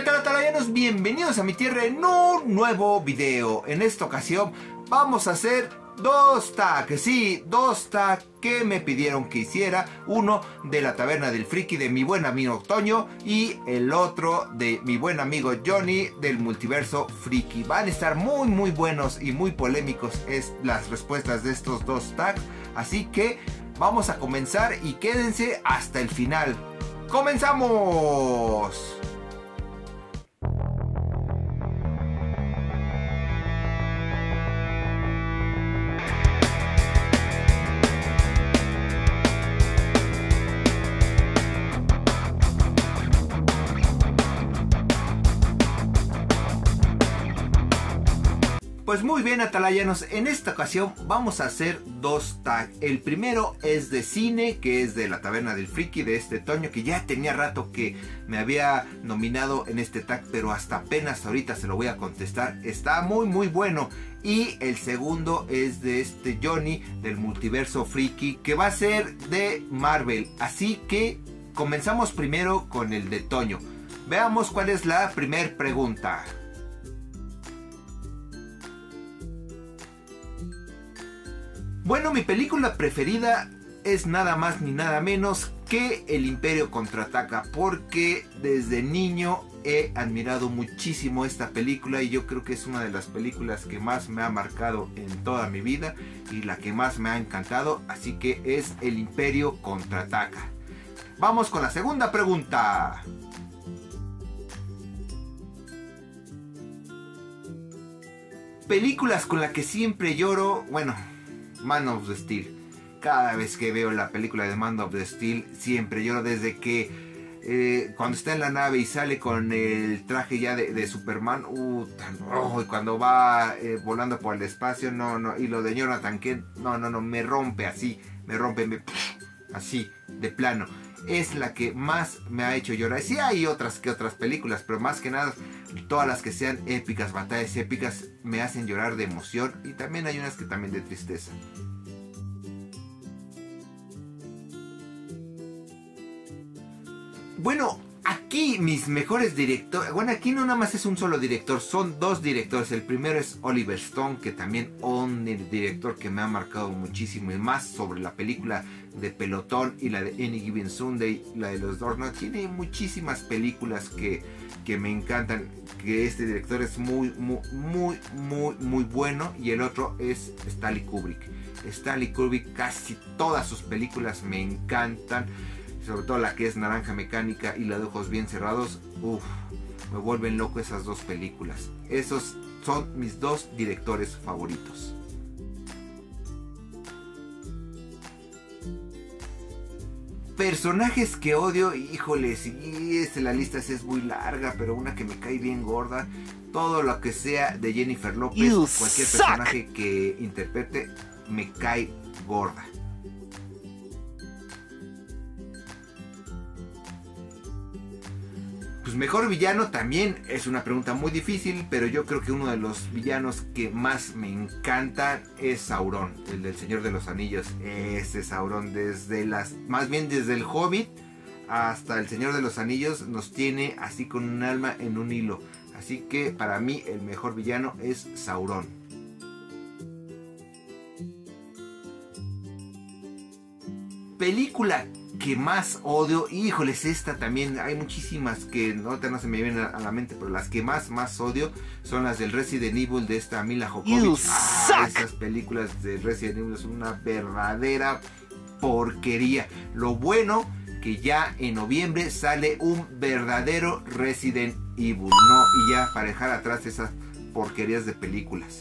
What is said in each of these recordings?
tal, atalayanos? Bienvenidos a mi tierra en un nuevo video. En esta ocasión vamos a hacer dos tags, sí, dos tags que me pidieron que hiciera. Uno de la taberna del friki de mi buen amigo Toño y el otro de mi buen amigo Johnny del multiverso friki. Van a estar muy buenos y muy polémicos las respuestas de estos dos tags. Así que vamos a comenzar y quédense hasta el final. ¡Comenzamos! Pues muy bien, atalayanos, en esta ocasión vamos a hacer dos tags. El primero es de cine, que es de la taberna del friki de este Toño, que ya tenía rato que me había nominado en este tag, pero hasta apenas ahorita se lo voy a contestar. Está muy bueno. Y el segundo es de este Johnny del multiverso friki, que va a ser de Marvel. Así que comenzamos primero con el de Toño. Veamos cuál es la primera pregunta. Bueno, mi película preferida es nada más ni nada menos que El Imperio Contraataca, porque desde niño he admirado muchísimo esta película y yo creo que es una de las películas que más me ha marcado en toda mi vida y la que más me ha encantado, así que es El Imperio Contraataca. Vamos con la segunda pregunta. Películas con las que siempre lloro, bueno, Man of Steel. Cada vez que veo la película de Man of Steel siempre lloro, desde que cuando está en la nave y sale con el traje ya de Superman, y cuando va volando por el espacio, y lo de Jonathan Kent, me rompe así, así, de plano. Es la que más me ha hecho llorar. Sí hay otras películas, pero más que nada todas las que sean épicas, batallas épicas, me hacen llorar de emoción, y también hay unas que también de tristeza. Bueno, aquí mis mejores directores, bueno, aquí no nada más es un solo director, son dos directores. El primero es Oliver Stone, que también un director que me ha marcado muchísimo, y más sobre la película de Pelotón y la de Any Given Sunday, la de los Dornos. Tiene muchísimas películas que me encantan, que este director es muy bueno. Y el otro es Stanley Kubrick. Stanley Kubrick, casi todas sus películas me encantan, sobre todo la que es Naranja Mecánica y la de Ojos Bien Cerrados. Me vuelven loco esas dos películas. Esos son mis dos directores favoritos. Personajes que odio, híjole, sí, la lista sí es muy larga, pero una que me cae bien gorda, todo lo que sea de Jennifer López, cualquier personaje que interprete, me cae gorda. Pues mejor villano también es una pregunta muy difícil, pero yo creo que uno de los villanos que más me encanta es Sauron, el del Señor de los Anillos. Ese Sauron, desde el Hobbit hasta el Señor de los Anillos, nos tiene así con un alma en un hilo. Así que para mí el mejor villano es Sauron. Película que más odio, híjoles, esta también, hay muchísimas que no se me vienen a la mente, pero las que más odio son las del Resident Evil de esta Mila Jovovich. Esas películas de Resident Evil son una verdadera porquería. Lo bueno que ya en noviembre sale un verdadero Resident Evil, y ya para dejar atrás esas porquerías de películas.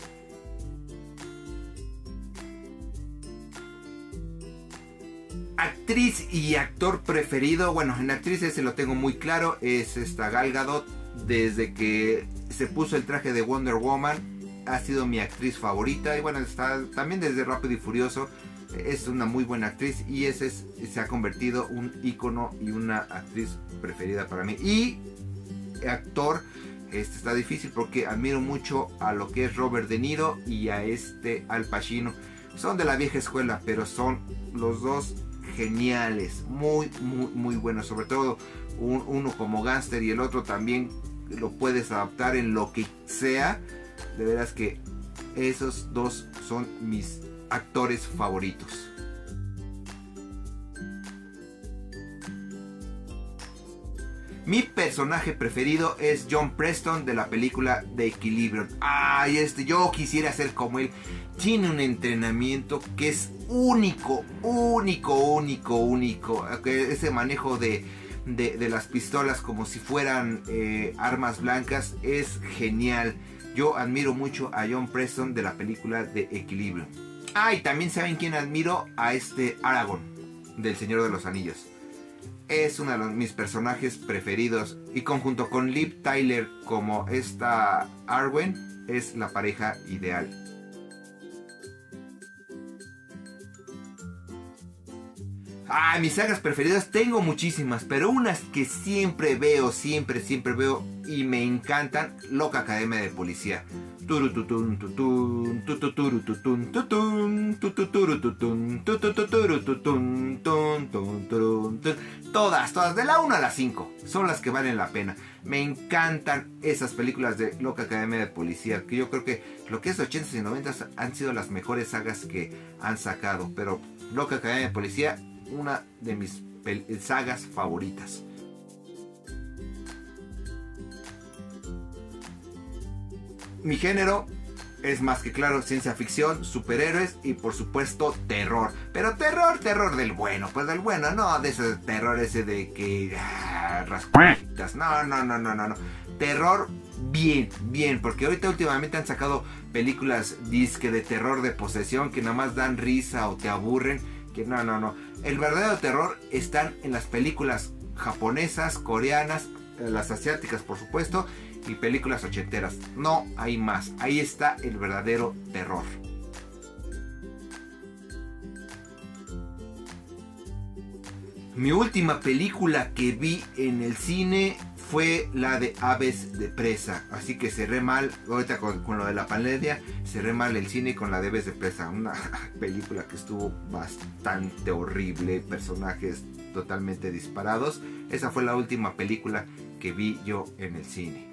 Actriz y actor preferido, bueno, en actriz ese lo tengo muy claro, es esta Gal Gadot. Desde que se puso el traje de Wonder Woman ha sido mi actriz favorita, y bueno, está también desde Rápido y Furioso. Es una muy buena actriz y se ha convertido un ícono y una actriz preferida para mí. Y actor, está difícil porque admiro mucho a lo que es Robert De Niro y a Al Pacino. Son de la vieja escuela, pero son los dos geniales, muy buenos, sobre todo uno como gángster y el otro también lo puedes adaptar en lo que sea. De veras que esos dos son mis actores favoritos. Mi personaje preferido es John Preston de la película de Equilibrium. Ay, yo quisiera ser como él. Tiene un entrenamiento que es único. Ese manejo de las pistolas como si fueran armas blancas es genial. Yo admiro mucho a John Preston de la película de Equilibrium. Y también saben quién admiro, a Aragorn del Señor de los Anillos. Es uno de mis personajes preferidos y conjunto con Liv Tyler como esta Arwen es la pareja ideal. Mis sagas preferidas tengo muchísimas, pero unas que siempre veo y me encantan, Loca Academia de Policía. Todas, de la 1 a la 5, son las que valen la pena. Me encantan esas películas de Loca Academia de Policía, que yo creo que lo que es 80s y 90s han sido las mejores sagas que han sacado. Pero Loca Academia de Policía, una de mis sagas favoritas. Mi género es más que claro ciencia ficción, superhéroes y por supuesto terror. Pero terror del bueno, pues del bueno, no de ese terror ese de que rascuitas. No. Terror bien, porque ahorita últimamente han sacado películas disque de terror de posesión que nada más dan risa o te aburren. Que no. El verdadero terror están en las películas japonesas, coreanas, las asiáticas por supuesto, y películas ochenteras. No hay más. Ahí está el verdadero terror. Mi última película que vi en el cine fue la de Aves de Presa. Así que cerré mal, ahorita con lo de la pandemia, cerré mal el cine con la de Aves de Presa. Una película que estuvo bastante horrible, personajes totalmente disparados. Esa fue la última película que vi yo en el cine.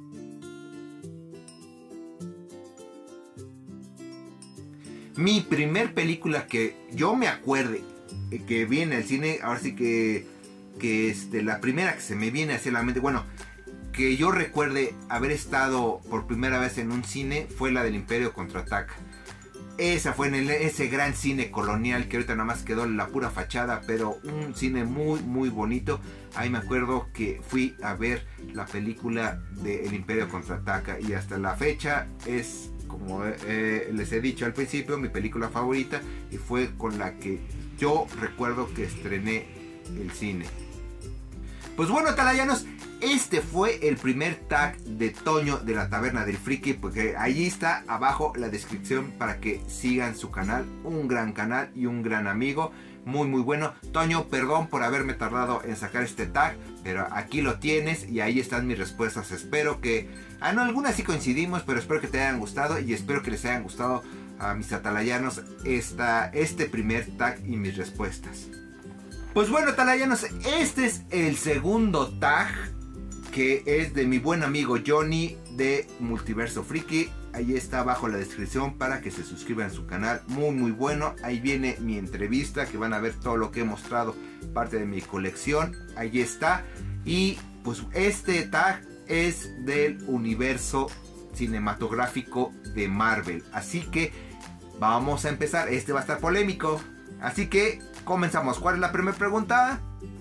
Mi primer película que yo me acuerde que vi en el cine, ahora sí que la primera que se me viene hacia la mente, bueno, que yo recuerde haber estado por primera vez en un cine, fue la del Imperio Contraataca. Esa fue en ese gran cine colonial que ahorita nada más quedó la pura fachada, pero un cine muy bonito. Ahí me acuerdo que fui a ver la película de El Imperio Contraataca y hasta la fecha es, como les he dicho al principio, mi película favorita y fue con la que yo recuerdo que estrené el cine. Pues bueno, talayanos, este fue el primer tag de Toño de la Taberna del Friki, porque allí está abajo la descripción para que sigan su canal, un gran canal y un gran amigo, muy bueno. Toño, perdón por haberme tardado en sacar este tag, pero aquí lo tienes y ahí están mis respuestas. Espero que, no, algunas sí coincidimos, pero espero que te hayan gustado y espero que les hayan gustado a mis atalayanos este primer tag y mis respuestas. Pues bueno, atalayanos, este es el segundo tag, que es de mi buen amigo Johnny de Multiverso Friki. Ahí está abajo la descripción para que se suscriban a su canal, muy bueno. Ahí viene mi entrevista, que van a ver todo lo que he mostrado, parte de mi colección. Ahí está. Y pues este tag es del universo cinematográfico de Marvel. Así que vamos a empezar. Este va a estar polémico. Así que comenzamos. ¿Cuál es la primera pregunta?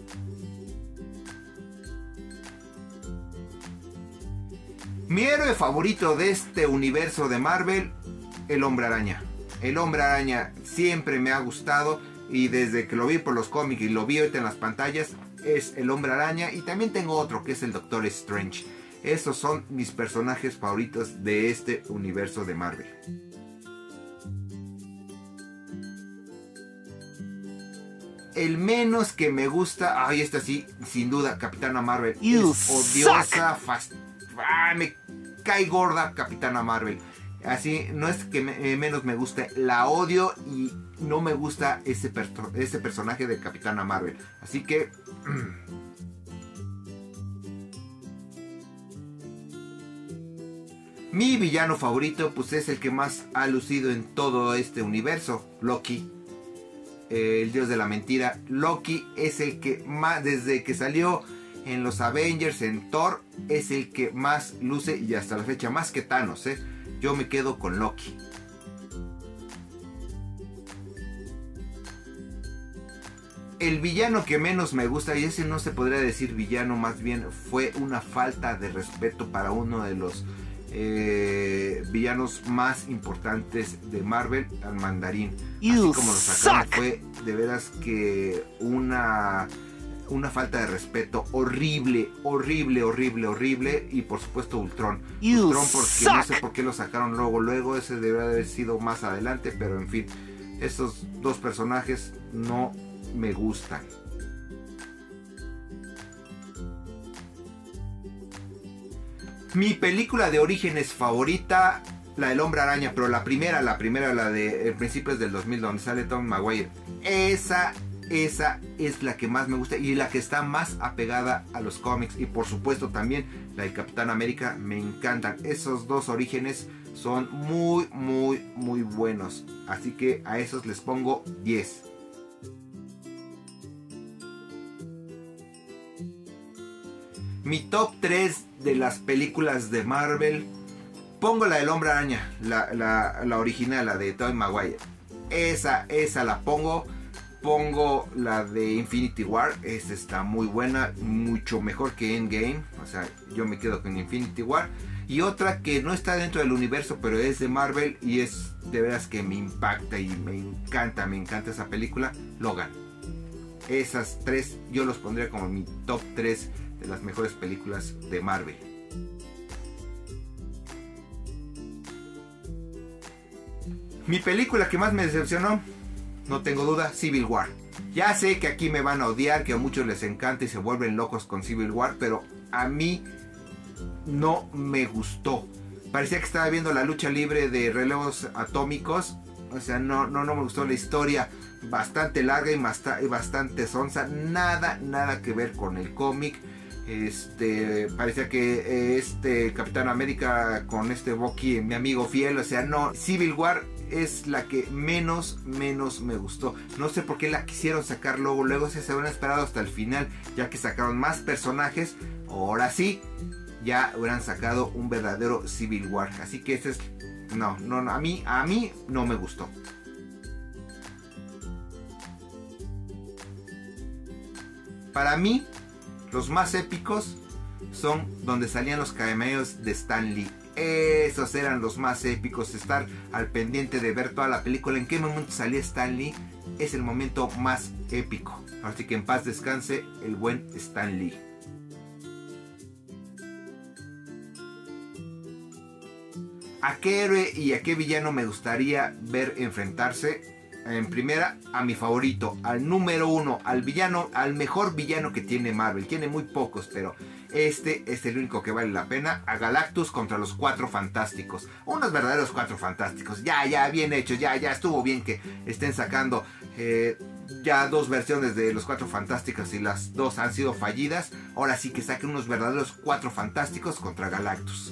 Mi héroe favorito de este universo de Marvel, el Hombre Araña. El Hombre Araña siempre me ha gustado y desde que lo vi por los cómics y lo vi ahorita en las pantallas, es el Hombre Araña. Y también tengo otro que es el Doctor Strange. Esos son mis personajes favoritos de este universo de Marvel. El menos que me gusta, esta sí, sin duda, Capitana Marvel. Es odiosa, me cae gorda Capitana Marvel. Así, no es que menos me guste, la odio y no me gusta ese personaje de Capitana Marvel. Así que Mi villano favorito pues es el que más ha lucido en todo este universo, Loki. El dios de la mentira. Loki es el que más, desde que salió en los Avengers, en Thor, es el que más luce y hasta la fecha, más que Thanos, yo me quedo con Loki. El villano que menos me gusta, y ese no se podría decir villano, más bien fue una falta de respeto para uno de los villanos más importantes de Marvel, al Mandarín. Así como lo sacaron, fue de veras que una falta de respeto horrible, horrible, horrible, horrible. Y por supuesto Ultron. Ultron, porque no sé por qué lo sacaron luego, ese debería haber sido más adelante, pero en fin, estos dos personajes no me gustan. Mi película de orígenes favorita, la del Hombre Araña, pero la primera, la de principios del 2000, donde sale Tom Maguire. Esa es la que más me gusta y la que está más apegada a los cómics. Y por supuesto también la del Capitán América, me encantan. Esos dos orígenes son muy, muy, muy buenos. Así que a esos les pongo 10. Mi top 3 de las películas de Marvel, pongo la del Hombre Araña, la original, la de Tobey Maguire. Esa la pongo. Pongo la de Infinity War, esta está muy buena, mucho mejor que Endgame, o sea, yo me quedo con Infinity War. Y otra que no está dentro del universo, pero es de Marvel y es de veras que me impacta y me encanta esa película, Logan. Esas tres yo los pondría como mi top 3 de las mejores películas de Marvel. Mi película que más me decepcionó, no tengo duda, Civil War. Ya sé que aquí me van a odiar, que a muchos les encanta y se vuelven locos con Civil War, pero a mí no me gustó. Parecía que estaba viendo la lucha libre de relevos atómicos. O sea, no me gustó la historia, bastante larga y bastante sonsa. Nada que ver con el cómic. Parecía que Capitán América con Bucky, mi amigo fiel. O sea, no, Civil War es la que menos me gustó. No sé por qué la quisieron sacar luego se hubieran esperado hasta el final, ya que sacaron más personajes. Ahora sí, ya hubieran sacado un verdadero Civil War. Así que ese es... No, a mí no me gustó. Para mí, los más épicos son donde salían los cameos de Stan Lee. Esos eran los más épicos. Estar al pendiente de ver toda la película, en qué momento salía Stan Lee, es el momento más épico. Así que en paz descanse el buen Stan Lee. ¿A qué héroe y a qué villano me gustaría ver enfrentarse? En primera, a mi favorito, al número 1, al villano, al mejor villano que tiene Marvel. Tiene muy pocos, pero este es el único que vale la pena. A Galactus contra los Cuatro Fantásticos. Unos verdaderos Cuatro Fantásticos. Ya, bien hechos. Ya estuvo bien que estén sacando ya dos versiones de los Cuatro Fantásticos y las dos han sido fallidas. Ahora sí que saquen unos verdaderos Cuatro Fantásticos contra Galactus.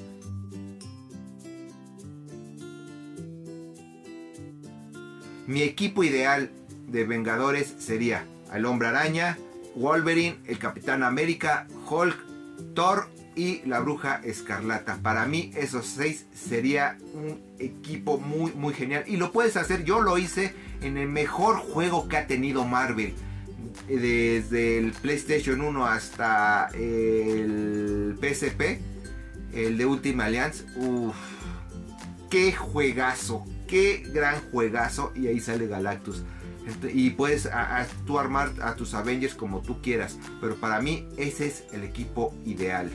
Mi equipo ideal de Vengadores sería el Hombre Araña, Wolverine, el Capitán América, Hulk, Thor y la Bruja Escarlata. Para mí esos 6 sería un equipo muy genial. Y lo puedes hacer, yo lo hice en el mejor juego que ha tenido Marvel. Desde el PlayStation 1 hasta el PSP, el de Ultimate Alliance. Uff, qué juegazo. Qué gran juegazo. Y ahí sale Galactus. Y puedes tú armar a tus Avengers como tú quieras. Pero para mí ese es el equipo ideal.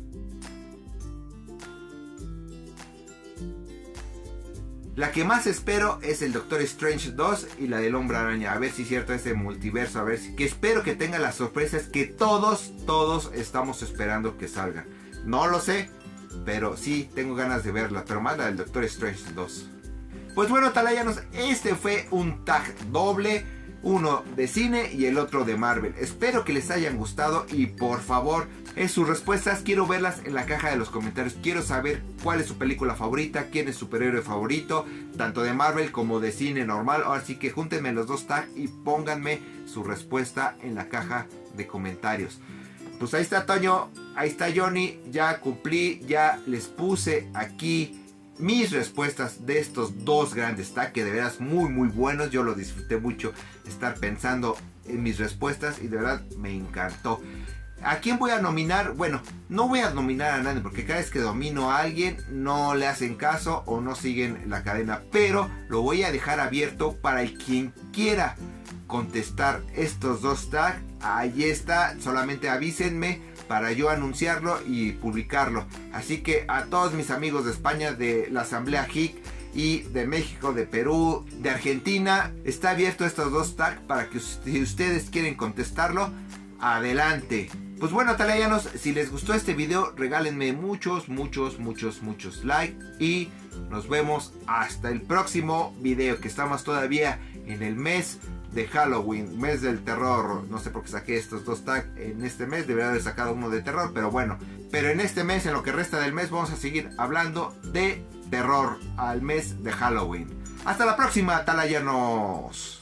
La que más espero es el Doctor Strange 2 y la del Hombre Araña. A ver si es cierto ese multiverso. A ver si... que espero que tenga las sorpresas que todos estamos esperando que salgan. No lo sé, pero sí tengo ganas de verla. Pero más la del Doctor Strange 2. Pues bueno, talayanos, este fue un tag doble, uno de cine y el otro de Marvel. Espero que les hayan gustado y por favor sus respuestas, quiero verlas en la caja de los comentarios. Quiero saber cuál es su película favorita, quién es su superhéroe favorito, tanto de Marvel como de cine normal. Así que júntenme los dos tags y pónganme su respuesta en la caja de comentarios. Pues ahí está Toño, ahí está Johnny, ya cumplí, ya les puse aquí mis respuestas de estos dos grandes tags, que de veras muy buenos. Yo lo disfruté mucho estar pensando en mis respuestas y de verdad me encantó. ¿A quién voy a nominar? Bueno, no voy a nominar a nadie porque cada vez que domino a alguien no le hacen caso o no siguen la cadena, pero lo voy a dejar abierto para el quien quiera contestar estos dos tags. Ahí está, solamente avísenme para yo anunciarlo y publicarlo. Así que a todos mis amigos de España, de la Asamblea Geek, y de México, de Perú, de Argentina, está abierto estos dos tags para que si ustedes quieren contestarlo, adelante. Pues bueno, talayanos, si les gustó este video, regálenme muchos like y nos vemos hasta el próximo video, que estamos todavía en el mes de Halloween, mes del terror. No sé por qué saqué estos dos tags en este mes, debería haber sacado uno de terror, pero bueno. Pero en este mes, en lo que resta del mes, vamos a seguir hablando de terror al mes de Halloween. Hasta la próxima, talayanos.